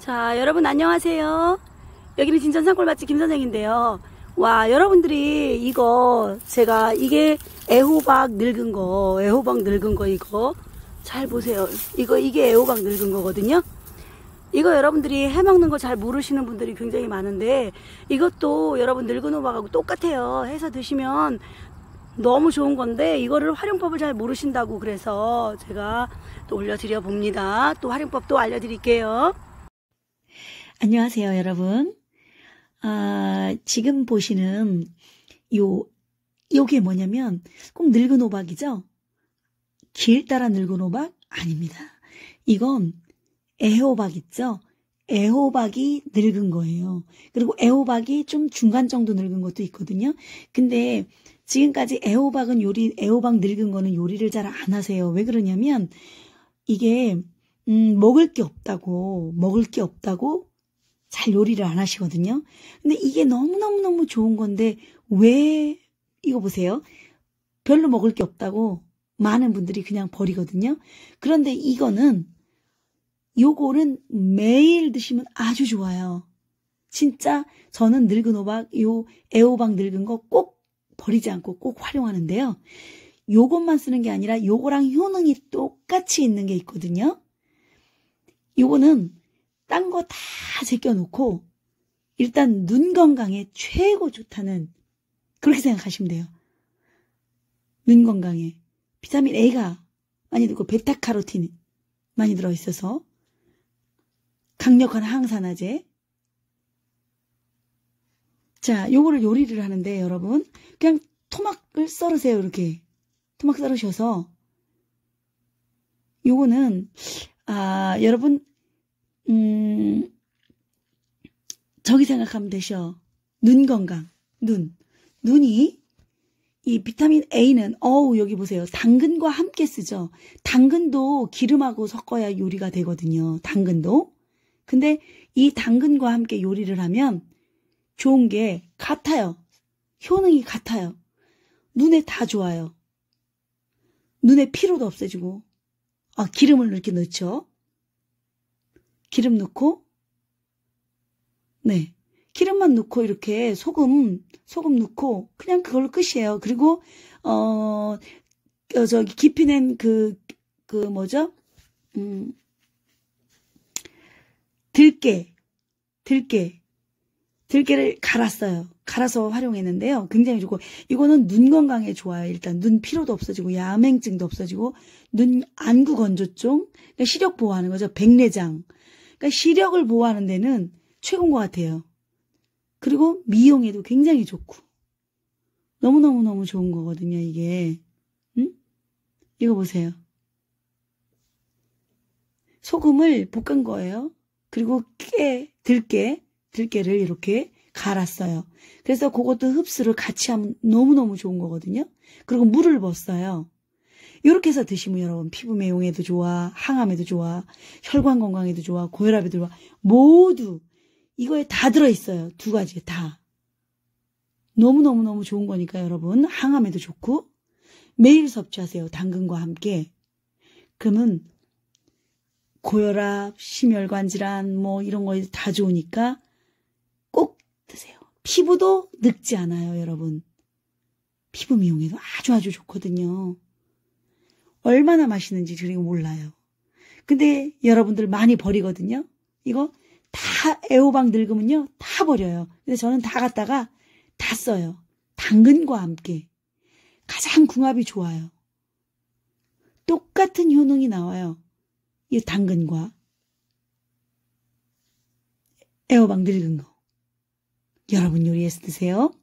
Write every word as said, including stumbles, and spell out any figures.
자, 여러분 안녕하세요. 여기는 진천산골 맛집 김선생인데요. 와, 여러분들이 이거 제가 이게 애호박 늙은 거, 애호박 늙은 거 이거 잘 보세요. 이거 이게 애호박 늙은 거거든요. 이거 여러분들이 해먹는 거 잘 모르시는 분들이 굉장히 많은데 이것도 여러분 늙은 호박하고 똑같아요. 해서 드시면 너무 좋은 건데 이거를 활용법을 잘 모르신다고 그래서 제가 또 올려드려 봅니다. 또 활용법도 알려드릴게요. 안녕하세요, 여러분. 아, 지금 보시는 요, 요게 뭐냐면 꼭 늙은 호박이죠? 길 따라 늙은 호박? 아닙니다. 이건 애호박 있죠? 애호박이 늙은 거예요. 그리고 애호박이 좀 중간 정도 늙은 것도 있거든요. 근데 지금까지 애호박은 요리, 애호박 늙은 거는 요리를 잘 안 하세요. 왜 그러냐면 이게 음, 먹을 게 없다고, 먹을 게 없다고 잘 요리를 안 하시거든요. 근데 이게 너무너무너무 좋은 건데 왜 이거 보세요. 별로 먹을 게 없다고 많은 분들이 그냥 버리거든요. 그런데 이거는 요거는 매일 드시면 아주 좋아요. 진짜 저는 늙은 호박, 요 애호박 늙은 거 꼭 버리지 않고 꼭 활용하는데요. 요것만 쓰는 게 아니라 요거랑 효능이 똑같이 있는 게 있거든요. 요거는 딴 거 다 제껴놓고 일단 눈 건강에 최고 좋다는 그렇게 생각하시면 돼요. 눈 건강에 비타민 A가 많이 들고 베타카로틴 많이 들어있어서 강력한 항산화제. 자, 요거를 요리를 하는데 여러분 그냥 토막을 썰으세요. 이렇게 토막 썰으셔서 요거는 아 여러분 음 저기 생각하면 되셔. 눈 건강. 눈. 눈이 이 비타민 A는 어우 여기 보세요. 당근과 함께 쓰죠. 당근도 기름하고 섞어야 요리가 되거든요. 당근도. 근데 이 당근과 함께 요리를 하면 좋은 게 같아요. 효능이 같아요. 눈에 다 좋아요. 눈에 피로도 없애주고. 아, 기름을 이렇게 넣죠. 기름 넣고 네. 기름만 넣고 이렇게 소금, 소금 넣고 그냥 그걸로 끝이에요. 그리고 어, 어 저기 깊이 낸 그, 그 뭐죠? 음, 들깨, 들깨, 들깨를 갈았어요. 갈아서 활용했는데요. 굉장히 좋고 이거는 눈 건강에 좋아요. 일단 눈 피로도 없어지고 야맹증도 없어지고 눈 안구 건조증, 그러니까 시력 보호하는 거죠. 백내장. 그러니까 시력을 보호하는 데는 최고인 것 같아요. 그리고 미용에도 굉장히 좋고 너무너무너무 좋은 거거든요. 이게 응? 이거 보세요. 소금을 볶은 거예요. 그리고 깨, 들깨, 들깨를 이렇게 갈았어요. 그래서 그것도 흡수를 같이 하면 너무너무 좋은 거거든요. 그리고 물을 부었어요. 이렇게 해서 드시면 여러분 피부 미용에도 좋아, 항암에도 좋아, 혈관 건강에도 좋아, 고혈압에도 좋아. 모두 이거에 다 들어있어요. 두 가지 다. 너무너무너무 좋은 거니까 여러분 항암에도 좋고 매일 섭취하세요. 당근과 함께. 그러면 고혈압, 심혈관 질환 뭐 이런 거 다 좋으니까 꼭 드세요. 피부도 늙지 않아요. 여러분. 피부 미용에도 아주 아주 좋거든요. 얼마나 맛있는지 그리고 몰라요. 근데 여러분들 많이 버리거든요. 이거 다 애호박 늙으면요. 다 버려요. 근데 저는 다 갖다가 다 써요. 당근과 함께. 가장 궁합이 좋아요. 똑같은 효능이 나와요. 이 당근과 애호박 늙은 거. 여러분 요리해서 드세요.